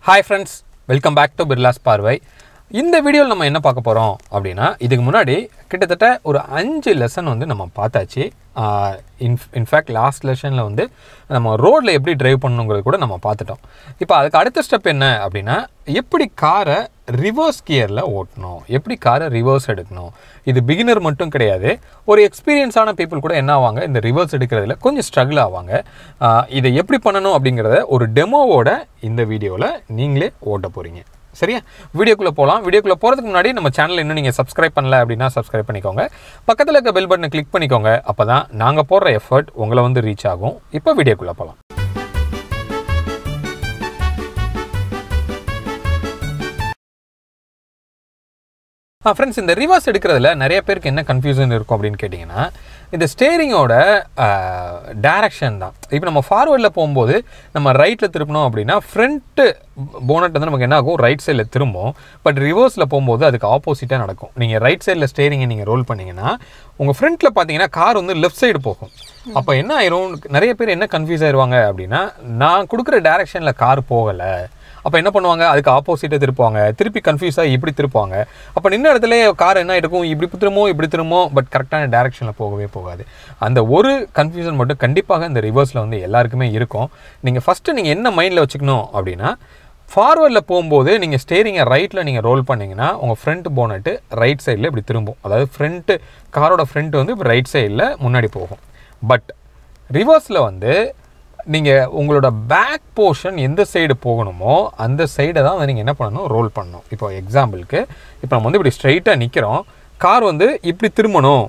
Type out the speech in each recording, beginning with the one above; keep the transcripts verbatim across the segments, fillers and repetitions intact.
Hi friends, welcome back to Birlas Parvai. இந்த வீடியோல நம்ம என்ன பார்க்க போறோம் அப்படினா இதுக்கு முன்னாடி கிட்டத்தட்ட ஒரு அஞ்சு லெசன் வந்து நம்ம பார்த்தாச்சு. in fact லாஸ்ட் லெசன்ல வந்து நம்ம ரோட்ல எப்படி டிரைவ் பண்ணனும்ங்கறது கூட நம்ம பார்த்துட்டோம். இப்போ அதுக்கு அடுத்த ஸ்டெப் என்ன அப்படினா எப்படி காரை ரிவர்ஸ் கியர்ல ஓட்டணும், எப்படி காரை ரிவர்ஸ் எடுக்கணும். இது பிகினர் மட்டும் கிடையாது, ஒரு எக்ஸ்பீரியன்ஸான பீப்புள் கூட என்ன ஆவாங்க இந்த ரிவர்ஸ் எடுக்கிறதுல கொஞ்சம் ஸ்ட்ரகிள் ஆவாங்க. இதை எப்படி பண்ணணும் அப்படிங்கறத ஒரு டெமோவோட இந்த வீடியோல நீங்களே ஓட்ட போறீங்க. சரியா? வீடியோக்குள்ள போலாம். வீடியோக்குள்ள போறதுக்கு முன்னாடி நம்ம சேனலை இன்னும் நீங்க சப்ஸ்கிரைப் பண்ணல அப்படினா சப்ஸ்கிரைப் பண்ணிக்கோங்க. பக்கத்துல இருக்க பெல் பட்டனை கிளிக் பண்ணிக்கோங்க. அப்பதான் நாங்க போடுற எஃபர்ட் உங்களை வந்து ரீச் ஆகும். இப்போ வீடியோக்குள்ள போலாம். ஆ फ्रेंड्स, இந்த ரிவர்ஸ் எடுக்கிறதுல நிறைய பேருக்கு என்ன கன்ஃபியூஷன் இருக்கும் அப்படின்னு கேட்டிங்கன்னா இந்த ஸ்டேரிங்கோட டைரக்ஷன் தான். இப்போ நம்ம ஃபார்வர்டில் போகும்போது நம்ம ரைட்டில் திருப்பணும் அப்படின்னா ஃப்ரண்ட்டு போனட் வந்து நமக்கு என்ன ஆகும், ரைட் சைடில் திரும்பும். பட் ரிவர்ஸில் போகும்போது அதுக்கு ஆப்போசிட்டாக நடக்கும். நீங்கள் ரைட் சைடில் ஸ்டேரிங்கை நீங்கள் ரோல் பண்ணிங்கன்னா உங்கள் ஃப்ரண்ட்டில் பார்த்தீங்கன்னா கார் வந்து லெஃப்ட் சைடு போகும். அப்போ என்ன ஆயிரும், நிறைய பேர் என்ன கன்ஃபியூஸ் ஆயிடுவாங்க அப்படின்னா நான் கொடுக்குற டைரக்ஷனில் கார் போகலை, அப்போ என்ன பண்ணுவாங்க, அதுக்கு ஆப்போசிட்டை திருப்புவாங்க, திருப்பி கன்ஃபியூஸாக இப்படி திருப்புவாங்க. அப்போ நின்ன இடத்துல கார் என்ன இருக்கும், இப்படி திரும்போ இப்படி திரும்போ பட் கரெக்டான டைரக்ஷனில் போகவே போகாது. அந்த ஒரு கன்ஃபியூஷன் மட்டும் கண்டிப்பாக இந்த ரிவர்ஸில் வந்து எல்லாருக்குமே இருக்கும். நீங்கள் ஃபஸ்ட்டு நீங்கள் என்ன மைண்டில் வச்சுக்கணும் அப்படின்னா ஃபார்வர்டில் போகும்போது நீங்கள் ஸ்டேரிங்கை ரைட்டில் நீங்கள் ரோல் பண்ணிங்கன்னா உங்கள் ஃப்ரண்ட் போனட்டு ரைட் சைடில் இப்படி திரும்பும். அதாவது ஃப்ரண்ட்டு காரோட ஃப்ரண்ட் வந்து இப்போ ரைட் சைடில் முன்னாடி போகும். பட் ரிவர்ஸில் வந்து நீங்கள் உங்களோட பேக் போர்ஷன் எந்த சைடு போகணுமோ அந்த சைடை தான் வந்து நீங்கள் என்ன பண்ணணும், ரோல் பண்ணணும். இப்போ எக்ஸாம்பிளுக்கு இப்போ நம்ம வந்து இப்படி ஸ்ட்ரைட்டாக நிற்கிறோம், கார் வந்து இப்படி திரும்பணும்,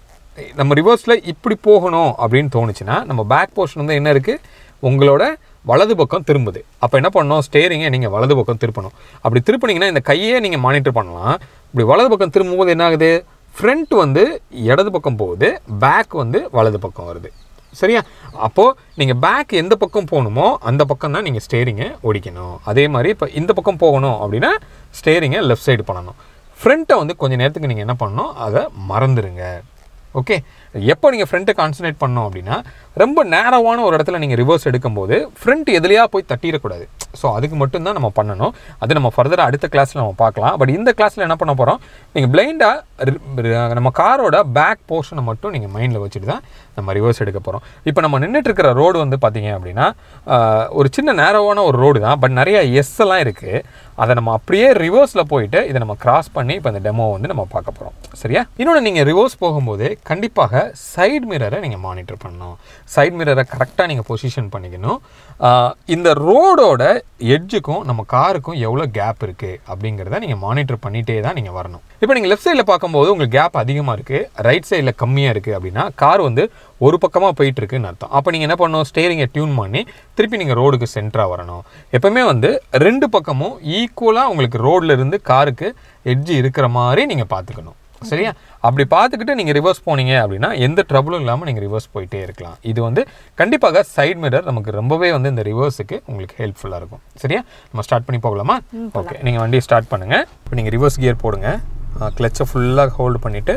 நம்ம ரிவர்ஸில் இப்படி போகணும் அப்படின்னு தோணுச்சுன்னா நம்ம பேக் போர்ஷன் வந்து என்ன இருக்குது, உங்களோட வலது பக்கம் திரும்புது. அப்போ என்ன பண்ணணும், ஸ்டேரிங்கை நீங்கள் வலது பக்கம் திருப்பணும். அப்படி திருப்பினீங்கன்னா இந்த கையே நீங்கள் மானிட்டர் பண்ணலாம். இப்படி வலது பக்கம் திரும்பும்போது என்ன ஆகுது, ஃப்ரண்ட் வந்து இடது பக்கம் போகுது, பேக் வந்து வலது பக்கம் வருது. சரியா? அப்போது நீங்கள் பேக் எந்த பக்கம் போகணுமோ அந்த பக்கம் தான் நீங்கள் ஸ்டேரிங்கை ஓடிக்கணும். அதே மாதிரி இப்போ இந்த பக்கம் போகணும் அப்படின்னா ஸ்டேரிங்கை லெஃப்ட் சைடு பண்ணணும். ஃப்ரண்ட்டை வந்து கொஞ்சம் நேரத்துக்கு நீங்கள் என்ன பண்ணணும், அதை மறந்துடுங்க. ஓகே, எப்போ நீங்கள் ஃப்ரண்ட்டை கான்சன்ட்ரேட் பண்ணோம் அப்படின்னா ரொம்ப நேரவான ஒரு இடத்துல நீங்கள் ரிவர்ஸ் எடுக்கும்போது ஃப்ரண்ட் எதுலையா போய் தட்டிடக்கூடாது. ஸோ அதுக்கு மட்டும்தான் நம்ம பண்ணணும். அது நம்ம ஃபர்தராக அடுத்த கிளாஸில் நம்ம பார்க்கலாம். பட் இந்த கிளாஸில் என்ன பண்ண போகிறோம், நீங்கள் பிளைண்டாக நம்ம காரோட பேக் போர்ஷனை மட்டும் நீங்கள் மைண்டில் வச்சுட்டு தான் நம்ம ரிவர்ஸ் எடுக்க போகிறோம். இப்போ நம்ம நின்றுட்டு இருக்கிற ரோடு வந்து பார்த்தீங்க அப்படின்னா ஒரு சின்ன நேரவான ஒரு ரோடு தான், பட் நிறைய எஸ் எல்லாம் இருக்குது. அதை நம்ம அப்படியே ரிவர்ஸில் போயிட்டு இதை நம்ம கிராஸ் பண்ணி இப்போ இந்த டெமோ வந்து நம்ம பார்க்க போகிறோம். சரியா? இன்னொன்று, நீங்கள் ரிவர்ஸ் போகும்போது கண்டிப்பாக சைடு மிரரை நீங்கள் மானிட்டர் பண்ணணும். சைடு மிரரை கரெக்டாக நீங்கள் பொசிஷன் பண்ணிக்கணும். இந்த ரோடோட எட்ஜுக்கும் நம்ம காருக்கும் எவ்வளோ கேப் இருக்குது அப்படிங்கிறத நீங்கள் மானிட்டர் பண்ணிகிட்டே தான் நீங்கள் வரணும். இப்போ நீங்கள் லெஃப்ட் சைடில் பார்க்கும்போது உங்களுக்கு கேப் அதிகமாக இருக்குது, ரைட் சைடில் கம்மியாக இருக்குது அப்படின்னா கார் வந்து ஒரு பக்கமாக போயிட்டுருக்குன்னு அர்த்தம். அப்போ நீங்கள் என்ன பண்ணணும், ஸ்டேரிங்கை டியூன் பண்ணி திருப்பி நீங்கள் ரோடுக்கு சென்டராக வரணும். எப்போவுமே வந்து ரெண்டு பக்கமும் ஈக்குவலாக உங்களுக்கு ரோடில் இருந்து காருக்கு எட்ஜு இருக்கிற மாதிரி நீங்கள் பார்த்துக்கணும். சரியா? அப்படி பார்த்துக்கிட்டு நீங்கள் ரிவர்ஸ் போனீங்க அப்படின்னா எந்த ட்ரபிளும் இல்லாமல் நீங்கள் ரிவர்ஸ் போயிட்டே இருக்கலாம். இது வந்து கண்டிப்பாக சைட் மிரர் நமக்கு ரொம்பவே வந்து இந்த ரிவர்ஸுக்கு உங்களுக்கு ஹெல்ப்ஃபுல்லாக இருக்கும். சரியா? நம்ம ஸ்டார்ட் பண்ணி போகலாமா? ஓகே, நீங்கள் வண்டியை ஸ்டார்ட் பண்ணுங்கள். இப்போ நீங்கள் ரிவர்ஸ் கியர் போடுங்க, கிளச்சை ஃபுல்லாக ஹோல்டு பண்ணிவிட்டு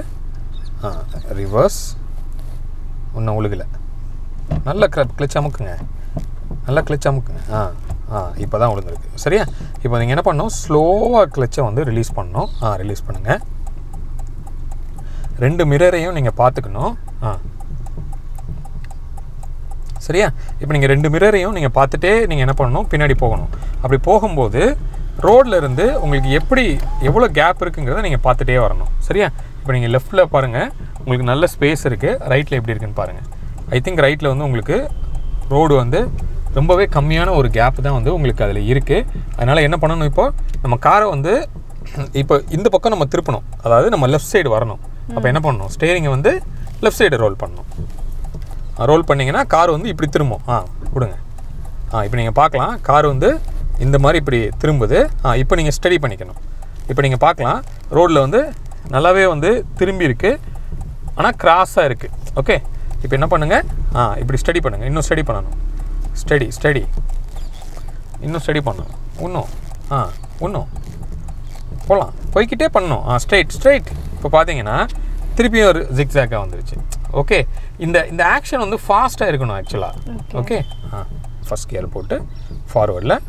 ரிவர்ஸ் ஒன்றும் உழுகலை, நல்லா கிளச் அமுக்குங்க, நல்லா கிளச் அமுக்குங்க. ஆ ஆ இப்போ தான் உழுந்துருக்கு. சரியா? இப்போ நீங்கள் என்ன பண்ணணும், ஸ்லோவாக கிளச்சை வந்து ரிலீஸ் பண்ணணும். ஆ ரிலீஸ் பண்ணுங்கள். ரெண்டு மிரரையும் நீங்கள் பார்த்துக்கணும். ஆ சரியா? இப்போ நீங்கள் ரெண்டு மிரரையும் நீங்கள் பார்த்துட்டே நீங்கள் என்ன பண்ணணும், பின்னாடி போகணும். அப்படி போகும்போது ரோடில் இருந்து உங்களுக்கு எப்படி எவ்வளோ கேப் இருக்குங்கிறத நீங்கள் பார்த்துட்டே வரணும். சரியா? இப்போ நீங்கள் லெஃப்ட்டில் பாருங்கள், உங்களுக்கு நல்ல ஸ்பேஸ் இருக்குது. ரைட்டில் எப்படி இருக்குன்னு பாருங்கள். ஐ திங்க் ரைட்டில் வந்து உங்களுக்கு ரோடு வந்து ரொம்பவே கம்மியான ஒரு கேப் தான் வந்து உங்களுக்கு அதில் இருக்குது. அதனால் என்ன பண்ணணும், இப்போது நம்ம காரை வந்து இப்போ இந்த பக்கம் நம்ம திருப்பணும், அதாவது நம்ம லெஃப்ட் சைடு வரணும். அப்போ என்ன பண்ணணும், ஸ்டேரிங்கை வந்து லெஃப்ட் சைடு ரோல் பண்ணணும். ரோல் பண்ணிங்கன்னா கார் வந்து இப்படி திரும்பும். ஆ கொடுங்க. ஆ இப்போ நீங்கள் பார்க்கலாம், கார் வந்து இந்த மாதிரி இப்படி திரும்புது. ஆ இப்போ நீங்கள் ஸ்டடி பண்ணிக்கணும். இப்போ நீங்கள் பார்க்கலாம் ரோடில் வந்து நல்லாவே வந்து திரும்பி இருக்குது, ஆனால் கிராஸாக இருக்குது. ஓகே, இப்போ என்ன பண்ணுங்கள், ஆ இப்படி ஸ்டடி பண்ணுங்கள், இன்னும் ஸ்டடி பண்ணணும். ஸ்டடி ஸ்டடி இன்னும் ஸ்டடி பண்ணணும். இன்னும் ஆ இன்னும் போகலாம், போய்கிட்டே பண்ணணும். ஆ ஸ்ட்ரைட் ஸ்ட்ரைட். இப்போ பார்த்தீங்கன்னா திருப்பியும் ஒரு ஜிக்ஸாக்காக வந்துருச்சு. ஓகே, இந்த இந்த ஆக்ஷன் வந்து ஃபாஸ்ட்டாக இருக்கணும் ஆக்சுவலாக. ஓகே, ஆ ஃபஸ்ட் கியர் போட்டு ஃபார்வர்டில்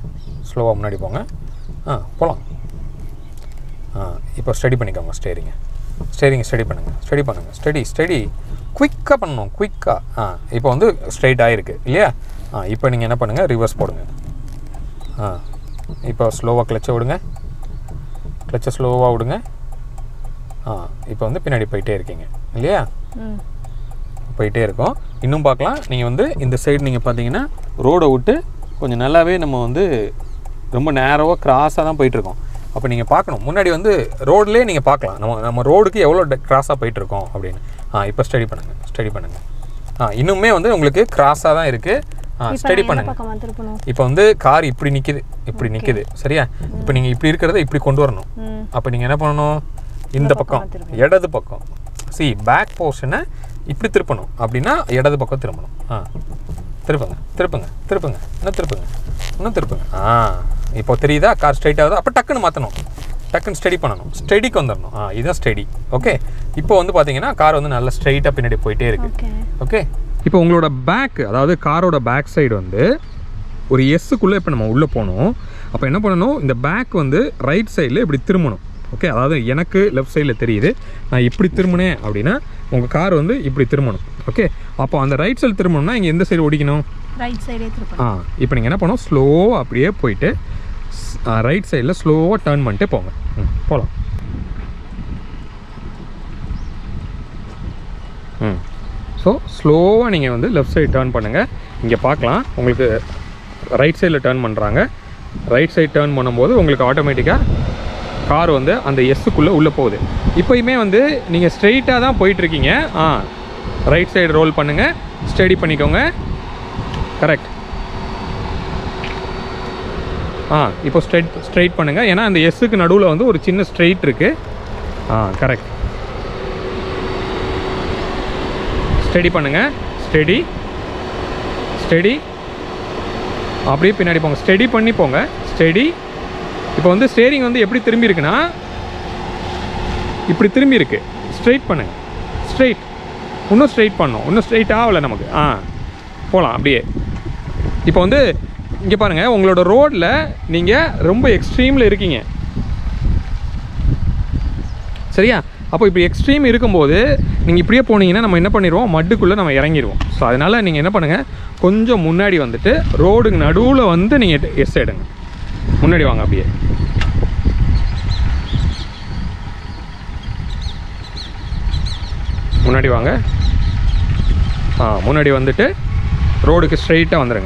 ஸ்லோவாக முன்னாடி போங்க. ஆ போகலாம். ஆ இப்போ ஸ்டடி பண்ணிக்கோங்க ஸ்டேரிங்கை. ஸ்டேரிங்கை ஸ்டடி பண்ணுங்கள், ஸ்டடி பண்ணுங்கள், ஸ்டடி ஸ்டடி குயிக்காக பண்ணணும், குயிக்காக. ஆ இப்போ வந்து ஸ்ட்ரைட் ஆகிருக்கு இல்லையா? ஆ இப்போ நீங்கள் என்ன பண்ணுங்கள், ரிவர்ஸ் போடுங்க. ஆ இப்போ ஸ்லோவாக கிளச்சை விடுங்க, கிளச்சை ஸ்லோவாக விடுங்க. ஆ இப்போ வந்து பின்னாடி போயிட்டே இருக்கீங்க இல்லையா? போயிட்டே இருக்கோம். இன்னும் பார்க்கலாம். நீங்கள் வந்து இந்த சைடு நீங்கள் பார்த்தீங்கன்னா ரோடை விட்டு கொஞ்சம் நல்லாவே நம்ம வந்து ரொம்ப நேரோவாக கிராஸாக தான் போயிட்டுருக்கோம். அப்போ நீங்கள் பார்க்கணும், முன்னாடி வந்து ரோட்லேயே நீங்கள் பார்க்கலாம் நம்ம நம்ம ரோடுக்கு எவ்வளோ கிராஸாக போயிட்டுருக்கோம் அப்படின்னு. ஆ இப்போ ஸ்டடி பண்ணுங்கள், ஸ்டடி பண்ணுங்கள். ஆ இன்னுமே வந்து உங்களுக்கு கிராஸாக தான் இருக்குது. ஆ ஸ்டடி பண்ணுங்கள். இப்போ வந்து கார் இப்படி நிற்கிது, இப்படி நிற்கிது சரியா? இப்போ நீங்கள் இப்படி இருக்கிறத இப்படி கொண்டு வரணும். அப்போ நீங்கள் என்ன பண்ணணும், இந்த பக்கம் இடது பக்கம் சி பேக் போர்ஷனை இப்படி திருப்பணும். அப்படின்னா இடது பக்கம் திரும்பணும். ஆ திருப்புங்க, திருப்புங்க, திருப்புங்க, இன்னும் திருப்புங்க, இன்னும் திருப்புங்க. ஆ இப்போ தெரியுதா கார் ஸ்ட்ரைட் ஆகுது? அப்போ டக்குன்னு மாற்றணும், டக்குன்னு ஸ்டடி பண்ணணும், ஸ்டடிக்கு வந்துடணும். ஆ இதுதான் ஸ்டடி. ஓகே இப்போ வந்து பார்த்தீங்கன்னா கார் வந்து நல்லா ஸ்ட்ரைட்டாக பின்னாடி போயிட்டே இருக்குது. ஓகே இப்போ உங்களோட பேக், அதாவது காரோட பேக் சைடு வந்து ஒரு எஸ்ஸுக்குள்ளே இப்போ நம்ம உள்ளே போகணும். அப்போ என்ன பண்ணணும், இந்த பேக் வந்து ரைட் சைடில் இப்படி திரும்பணும். ஓகே அதாவது எனக்கு லெஃப்ட் சைடில் தெரியுது, நான் இப்படி திரும்பினேன் அப்படின்னா உங்கள் கார் வந்து இப்படி திரும்பணும். ஓகே அப்போ அந்த ரைட் சைடு திரும்பணும்னா இங்கே எந்த சைடு ஓடிக்கணும், ரைட் சைடே திரும்பணும். ஆ இப்போ நீங்கள் என்ன பண்ணணும், ஸ்லோவாக அப்படியே போயிட்டு ரைட் சைடில் ஸ்லோவாக டர்ன் பண்ணிட்டு போங்க. ம் போகலாம். ம் ஸோ ஸ்லோவாக நீங்கள் வந்து லெஃப்ட் சைடு டர்ன் பண்ணுங்கள். இங்கே பார்க்கலாம் உங்களுக்கு ரைட் சைடில் டர்ன் பண்ணுறாங்க. ரைட் சைடு டர்ன் பண்ணும்போது உங்களுக்கு ஆட்டோமேட்டிக்காக கார் வந்து அந்த எஸ்ஸுக்குள்ளே உள்ளே போகுது. இப்போயுமே வந்து நீங்கள் ஸ்ட்ரெயிட்டாக தான் போயிட்டுருக்கீங்க. ஆ ரைட் சைடு ரோல் பண்ணுங்கள், ஸ்டடி பண்ணிக்கோங்க. கரெக்ட். ஆ இப்போ ஸ்ட்ரைட் ஸ்ட்ரைட் பண்ணுங்கள், ஏன்னா அந்த எஸ்ஸுக்கு நடுவில் வந்து ஒரு சின்ன ஸ்ட்ரெயிட் இருக்குது. ஆ கரெக்ட். ஸ்டடி பண்ணுங்கள், ஸ்டடி ஸ்டடி அப்படியே பின்னாடி போங்க, ஸ்டடி பண்ணி போங்க, ஸ்டடி. இப்போ வந்து ஸ்டேரிங் வந்து எப்படி திரும்பி இருக்குன்னா இப்படி திரும்பி இருக்கு. ஸ்ட்ரைட் பண்ணுங்க, ஸ்ட்ரைட். இன்னும் ஸ்ட்ரைட் பண்ணணும், இன்னும் ஸ்ட்ரைட் ஆகலை நமக்கு. ஆ போகலாம் அப்படியே. இப்போ வந்து இங்கே பாருங்கள், உங்களோட ரோடில் நீங்கள் ரொம்ப எக்ஸ்ட்ரீமில் இருக்கீங்க சரியா? அப்போ இப்படி எக்ஸ்ட்ரீம் இருக்கும்போது நீங்கள் இப்படியே போனீங்கன்னா நம்ம என்ன பண்ணிடுவோம், மட்டுக்குள்ளே நம்ம இறங்கிடுவோம். ஸோ அதனால் நீங்கள் என்ன பண்ணுங்கள், கொஞ்சம் முன்னாடி வந்துட்டு ரோடுக்கு நடுவில் வந்து நீங்கள் எஸ் எடுங்க, முன்னாடி வாங்க அப்படியே. முன்னாடி வாங்க. ஆ முன்னாடி வந்துட்டு ரோடுக்கு ஸ்ட்ரைட்டாக வந்துடுங்க,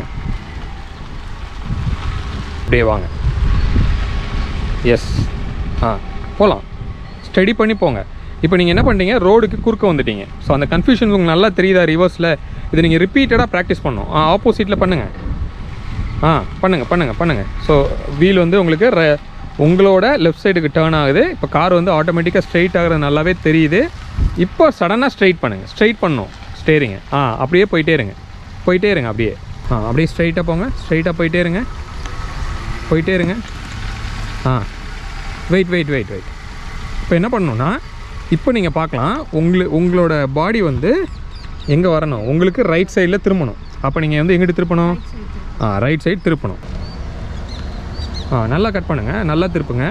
அப்படியே வாங்க. எஸ் ஆ போகலாம், ஸ்டடி பண்ணி போங்க. இப்போ நீங்கள் என்ன பண்ணுறீங்க, ரோடுக்கு குறுக்க வந்துட்டீங்க. ஸோ அந்த கன்ஃபியூஷன் உங்களுக்கு நல்லா தெரியுதா ரிவர்ஸில்? இது நீங்கள் ரிப்பீட்டடாக ப்ராக்டிஸ் பண்ணணும். ஆ ஆப்போசிட்டில் பண்ணுங்கள். ஆ பண்ணுங்கள் பண்ணுங்கள் பண்ணுங்கள். ஸோ வீல் வந்து உங்களுக்கு ர உங்களோட லெஃப்ட் சைடுக்கு டேர்ன் ஆகுது. இப்போ கார் வந்து ஆட்டோமேட்டிக்காக ஸ்ட்ரைட் ஆகிறது நல்லாவே தெரியுது. இப்போ சடனாக ஸ்ட்ரைட் பண்ணுங்கள், ஸ்ட்ரைட் பண்ணணும் ஸ்டேரிங்க. ஆ அப்படியே போயிட்டே இருங்க, போயிட்டே இருங்க அப்படியே. ஆ அப்படியே ஸ்ட்ரைட்டாக போங்க, ஸ்ட்ரைட்டாக போயிட்டே இருங்க, போயிட்டே இருங்க. ஆ வெயிட் வெயிட் வெயிட் வெயிட் இப்போ என்ன பண்ணணுன்னா, இப்போ நீங்கள் பார்க்கலாம் உங்களு உங்களோட பாடி வந்து எங்கே வரணும், உங்களுக்கு ரைட் சைடில் திரும்பணும். அப்போ நீங்கள் வந்து எங்கிட்டு திருப்பணும், ஆ ரைட் சைடு திருப்பணும். ஆ நல்லா கட் பண்ணுங்கள், நல்லா திருப்புங்க.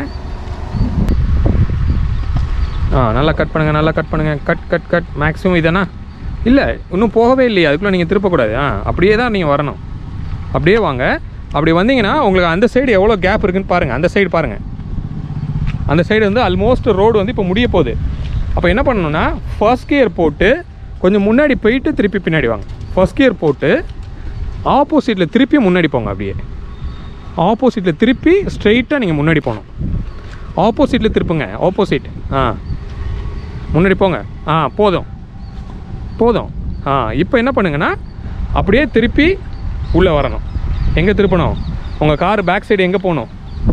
ஆ நல்லா கட் பண்ணுங்கள், நல்லா கட் பண்ணுங்கள். கட் கட் கட் மேக்ஸிமம் இதானா? இல்லை இன்னும் போகவே இல்லையா, அதுக்குள்ளே நீங்கள் திருப்பக்கூடாது. ஆ அப்படியே தான் நீங்கள் வரணும், அப்படியே வாங்க. அப்படி வந்தீங்கன்னா உங்களுக்கு அந்த சைடு எவ்வளோ கேப் இருக்குதுன்னு பாருங்கள். அந்த சைடு பாருங்கள், அந்த சைடு வந்து ஆல்மோஸ்ட் ரோடு வந்து இப்போ முடிய போகுது. அப்போ என்ன பண்ணணுன்னா, ஃபர்ஸ்ட் கியர் போட்டு கொஞ்சம் முன்னாடி போயிட்டு திருப்பி பின்னாடி வாங்க. ஃபர்ஸ்ட் கியர் போட்டு ஆப்போசிட்டில் திருப்பி முன்னாடி போங்க. அப்படியே ஆப்போசிட்டில் திருப்பி ஸ்ட்ரெயிட்டாக நீங்கள் முன்னாடி போகணும். ஆப்போசிட்டில் திருப்புங்க, ஆப்போசிட். ஆ முன்னாடி போங்க. ஆ போதும் போதும். ஆ இப்போ என்ன பண்ணுங்கன்னா, அப்படியே திருப்பி உள்ளே வரணும். எங்கே திருப்பணும், உங்கள் கார் பேக் சைடு எங்கே போகணும்.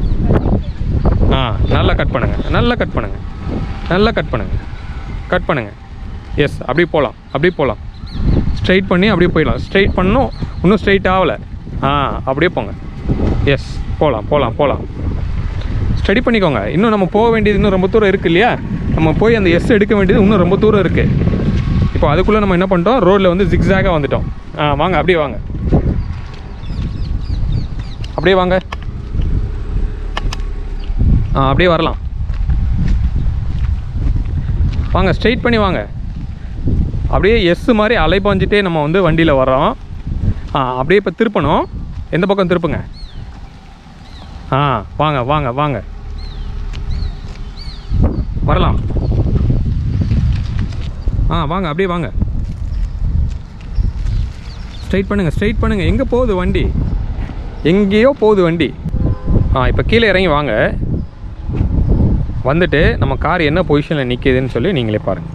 ஆ நல்லா கட் பண்ணுங்கள், நல்லா கட் பண்ணுங்கள், நல்லா கட் பண்ணுங்கள், கட் பண்ணுங்கள். எஸ் அப்படியே போகலாம், அப்படியே போகலாம். ஸ்ட்ரைட் பண்ணி அப்படியே போயிடலாம். ஸ்ட்ரைட் பண்ணணும், இன்னும் ஸ்ட்ரைட் ஆகலை. ஆ அப்படியே போங்க. எஸ் போகலாம் போகலாம் போகலாம். ஸ்டடி பண்ணிக்கோங்க. இன்னும் நம்ம போக வேண்டியது இன்னும் ரொம்ப தூரம் இருக்குது இல்லையா? நம்ம போய் அந்த எஸ் எடுக்க வேண்டியது இன்னும் ரொம்ப தூரம் இருக்குது. இப்போ அதுக்குள்ளே நம்ம என்ன பண்ணிட்டோம், ரோட்டில் வந்து ஜிக்ஸாகாக வந்துட்டோம். ஆ வாங்க அப்படியே வாங்க, அப்படியே வாங்க. ஆ அப்படியே வரலாம் வாங்க ஸ்ட்ரெயிட் பண்ணி வாங்க அப்படியே எஸ் மாதிரி அலைப்பாஞ்சிட்டே நம்ம வந்து வண்டியில் வர்றோம் ஆ அப்படியே இப்போ திருப்பணும் எந்த பக்கம் திருப்புங்க ஆ வாங்க வாங்க வாங்க வரலாம் ஆ வாங்க அப்படியே வாங்க ஸ்ட்ரைட் பண்ணுங்கள் ஸ்ட்ரைட் பண்ணுங்கள் எங்கே போகுது வண்டி எங்கேயோ போகுது வண்டி ஆ இப்போ கீழே இறங்கி வாங்க வந்துட்டு நம்ம கார் என்ன பொசிஷனில் நிற்கிதுன்னு சொல்லி நீங்களே பாருங்கள்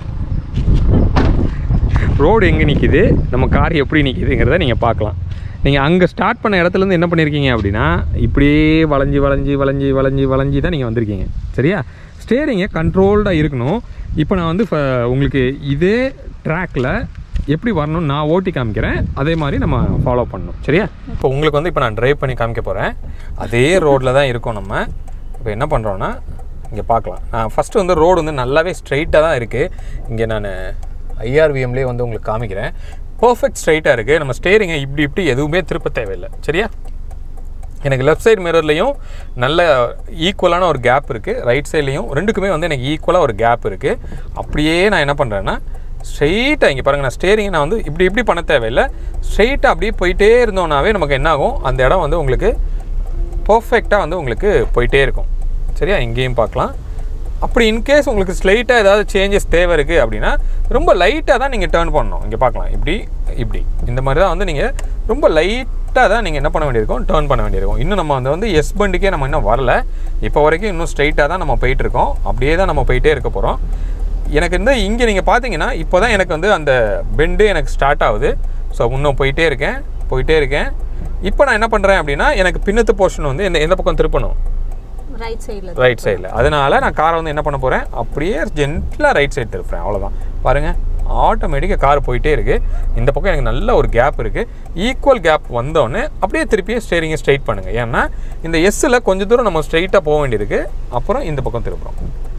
ரோடு எங்கே நிற்கிது நம்ம கார் எப்படி நிற்கிதுங்கிறத நீங்கள் பார்க்கலாம் நீங்கள் அங்கே ஸ்டார்ட் பண்ண இடத்துலேருந்து என்ன பண்ணியிருக்கீங்க அப்படின்னா இப்படியே வளைஞ்சி வளைஞ்சி வளைஞ்சி வளைஞ்சி வளைஞ்சி தான் நீங்கள் வந்திருக்கீங்க சரியா ஸ்டேரிங்கை கண்ட்ரோல்டாக இருக்கணும் இப்போ நான் வந்து உங்களுக்கு இதே ட்ராக்கில் எப்படி வரணும்னு நான் ஓட்டி காமிக்கிறேன் அதே மாதிரி நம்ம ஃபாலோ பண்ணணும் சரியா இப்போ உங்களுக்கு வந்து இப்போ நான் ட்ரைவ் பண்ணி காமிக்க போகிறேன் அதே ரோட்டில் தான் இருக்கோம் நம்ம இப்போ என்ன பண்ணுறோன்னா இங்கே பார்க்கலாம் நான் ஃபஸ்ட்டு வந்து ரோடு வந்து நல்லாவே ஸ்ட்ரைட்டாக தான் இருக்குது இங்கே நான் ஐஆர்விஎம்லேயே வந்து உங்களுக்கு காமிக்கிறேன் பர்ஃபெக்ட் ஸ்ட்ரைட்டாக இருக்குது நம்ம ஸ்டேரிங்கை இப்படி இப்படி எதுவுமே திருப்ப தேவையில்லை சரியா எனக்கு லெஃப்ட் சைடு மிரர்லேயும் நல்ல ஈக்குவலான ஒரு கேப் இருக்குது ரைட் சைட்லேயும் ரெண்டுக்குமே வந்து எனக்கு ஈக்குவலாக ஒரு கேப் இருக்குது அப்படியே நான் என்ன பண்ணுறேன்னா ஸ்ட்ரெயிட்டாக இங்கே பாருங்கள் நான் ஸ்டேரிங்கை நான் வந்து இப்படி இப்படி பண்ண தேவையில்லை ஸ்ட்ரெயிட்டாக அப்படியே போயிட்டே இருந்தோன்னாவே நமக்கு என்ன ஆகும் அந்த இடம் வந்து உங்களுக்கு பர்ஃபெக்டாக வந்து உங்களுக்கு போயிட்டே இருக்கும் சரியா இங்கேயும் பார்க்கலாம் அப்படி இன்கேஸ் உங்களுக்கு ஸ்லைட்டாக ஏதாவது சேஞ்சஸ் தேவை இருக்குது அப்படின்னா ரொம்ப லைட்டாக தான் நீங்கள் டேர்ன் பண்ணணும் இங்கே பார்க்கலாம் இப்படி இப்படி இந்த மாதிரி தான் வந்து நீங்கள் ரொம்ப லைட்டாக தான் நீங்கள் என்ன பண்ண வேண்டியிருக்கும் டேர்ன் பண்ண வேண்டியிருக்கும் இன்னும் நம்ம வந்து வந்து எஸ் பண்டுக்கே நம்ம இன்னும் வரல இப்போ வரைக்கும் இன்னும் ஸ்ட்ரைட்டாக தான் நம்ம போயிட்டுருக்கோம் அப்படியே தான் நம்ம போயிட்டே இருக்க போகிறோம் எனக்கு வந்து இங்கே நீங்கள் பார்த்தீங்கன்னா இப்போ தான் எனக்கு வந்து அந்த பெண்டு எனக்கு ஸ்டார்ட் ஆகுது ஸோ இன்னும் போயிட்டே இருக்கேன் போயிட்டே இருக்கேன் இப்போ நான் என்ன பண்ணுறேன் அப்படின்னா எனக்கு பின்னத்து போர்ஷன் வந்து எந்த எந்த பக்கம் திருப்பணும் ரைட் சைடில் ரைட் சைடில் அதனால் நான் காரை வந்து என்ன பண்ண போகிறேன் அப்படியே ஜென்டலாக ரைட் சைடு திருப்புறேன் அவ்வளோதான் பாருங்கள் ஆட்டோமேட்டிக்காக கார் போயிட்டே இருக்குது இந்த பக்கம் எனக்கு நல்ல ஒரு கேப் இருக்குது ஈக்குவல் கேப் வந்தோடனே அப்படியே திருப்பியே ஸ்டேரிங்கை ஸ்ட்ரைட் பண்ணுங்கள் ஏன்னா இந்த எஸ்ஸில் கொஞ்சம் தூரம் நம்ம ஸ்ட்ரைட்டாக போக வேண்டியிருக்கு அப்புறம் இந்த பக்கம் திருப்புறோம்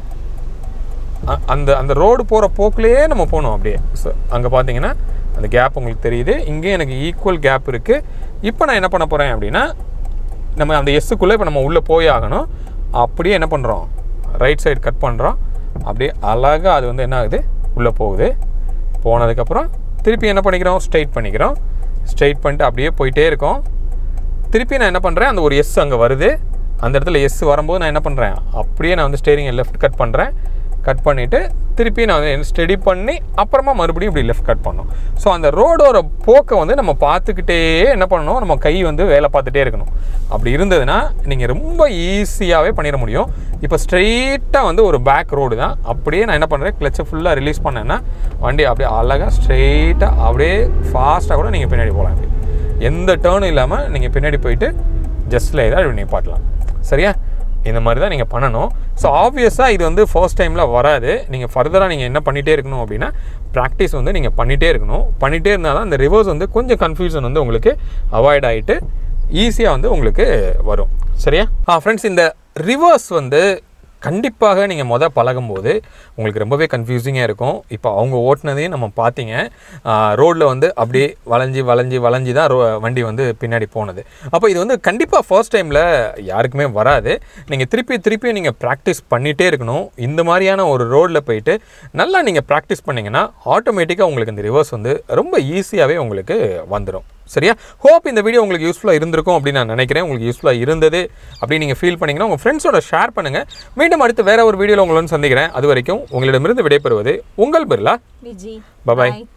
அந்த அந்த ரோடு போகிற போக்குலேயே நம்ம போகணும் அப்படியே ஸோ அங்கே பார்த்தீங்கன்னா அந்த கேப் உங்களுக்கு தெரியுது இங்கேயும் எனக்கு ஈக்குவல் கேப் இருக்குது இப்போ நான் என்ன பண்ண போகிறேன் அப்படின்னா நம்ம அந்த எஸ்ஸுக்குள்ளே இப்போ நம்ம உள்ளே போய் ஆகணும் அப்படியே என்ன பண்ணுறோம் ரைட் சைடு கட் பண்ணுறோம் அப்படியே அழகாக அது வந்து என்ன ஆகுது உள்ளே போகுது போனதுக்கப்புறம் திருப்பி என்ன பண்ணிக்கிறோம் ஸ்ட்ரைட் பண்ணிக்கிறோம் ஸ்ட்ரைட் பண்ணிட்டு அப்படியே போயிட்டே இருக்கோம் திருப்பி நான் என்ன பண்ணுறேன் அந்த ஒரு எஸ் அங்கே வருது அந்த இடத்துல எஸ் வரும்போது நான் என்ன பண்ணுறேன் அப்படியே நான் வந்து ஸ்டேரிங்கை லெஃப்ட் கட் பண்ணுறேன் கட் பண்ணிவிட்டு திருப்பி நான் வந்து ஸ்டடி பண்ணி அப்புறமா மறுபடியும் இப்படி லெஃப்ட் கட் பண்ணணும் ஸோ அந்த ரோடோட போக்கை வந்து நம்ம பார்த்துக்கிட்டே என்ன பண்ணணும் நம்ம கை வந்து வேலை பார்த்துட்டே இருக்கணும் அப்படி இருந்ததுன்னா நீங்கள் ரொம்ப ஈஸியாகவே பண்ணிட முடியும் இப்போ ஸ்ட்ரெயிட்டாக வந்து ஒரு பேக் ரோடு தான் அப்படியே நான் என்ன பண்ணுறேன் கிளச்சை ஃபுல்லாக ரிலீஸ் பண்ணேன்னா வண்டி அப்படியே அழகாக ஸ்ட்ரெயிட்டாக அப்படியே ஃபாஸ்ட்டாக கூட நீங்கள் பின்னாடி போகலாம் அப்படி எந்த டேர்னும் இல்லாமல் நீங்கள் பின்னாடி போயிட்டு ஜஸ்ட்டில் ஏதாவது அப்படி நிப்பாட்டலாம் சரியா இந்த மாதிரி தான் நீங்கள் பண்ணணும் ஸோ ஆப்வியஸாக இது வந்து ஃபர்ஸ்ட் டைமில் வராது நீங்கள் ஃபர்தராக நீங்கள் என்ன பண்ணிகிட்டே இருக்கணும் அப்படின்னா ப்ராக்டிஸ் வந்து நீங்கள் பண்ணிகிட்டே இருக்கணும் பண்ணிகிட்டே இருந்தால் தான் இந்த ரிவர்ஸ் வந்து கொஞ்சம் கன்ஃபியூஷன் வந்து உங்களுக்கு அவாய்ட் ஆகிட்டு ஈஸியாக வந்து உங்களுக்கு வரும் சரியா ஆ ஃப்ரெண்ட்ஸ் இந்த ரிவர்ஸ் வந்து கண்டிப்பாக நீங்கள் மொதல் பழகும்போது உங்களுக்கு ரொம்பவே கன்ஃபியூசிங்காக இருக்கும் இப்போ அவங்க ஓட்டினதையும் நம்ம பார்த்தீங்க ரோட்டில் வந்து அப்படியே வளைஞ்சி வளைஞ்சி வளைஞ்சி தான் ரோ வண்டி வந்து பின்னாடி போனது அப்போ இது வந்து கண்டிப்பாக ஃபர்ஸ்ட் டைமில் யாருக்குமே வராது நீங்கள் திருப்பி திருப்பி நீங்கள் ப்ராக்டிஸ் பண்ணிகிட்டே இருக்கணும் இந்த மாதிரியான ஒரு ரோடில் போயிட்டு நல்லா நீங்கள் ப்ராக்டிஸ் பண்ணிங்கன்னா ஆட்டோமேட்டிக்காக உங்களுக்கு இந்த ரிவர்ஸ் வந்து ரொம்ப ஈஸியாகவே உங்களுக்கு வந்துடும் சரியா ஹோப் இந்த வீடியோ உங்களுக்கு யூஸ்ஃபுல்லாக இருந்திருக்கும் அப்படின்னு நான் நினைக்கிறேன் உங்களுக்கு யூஸ்ஃபுல்லாக இருந்தது அப்படின்னு நீங்கள் ஃபீல் பண்ணிங்கன்னா உங்கள் ஃப்ரெண்ட்ஸோட ஷேர் பண்ணுங்கள் மீண்டும் அடுத்து வேறு ஒரு வீடியோவில் உங்களை வந்து சந்திக்கிறேன் அது வரைக்கும் உங்களிடமிருந்து விடைபெறுவது உங்கள் பிர்லா விஜி பாய்.